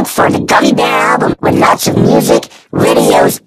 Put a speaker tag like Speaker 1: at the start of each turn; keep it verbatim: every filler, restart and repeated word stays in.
Speaker 1: for the Gummy Bear album with lots of music, videos,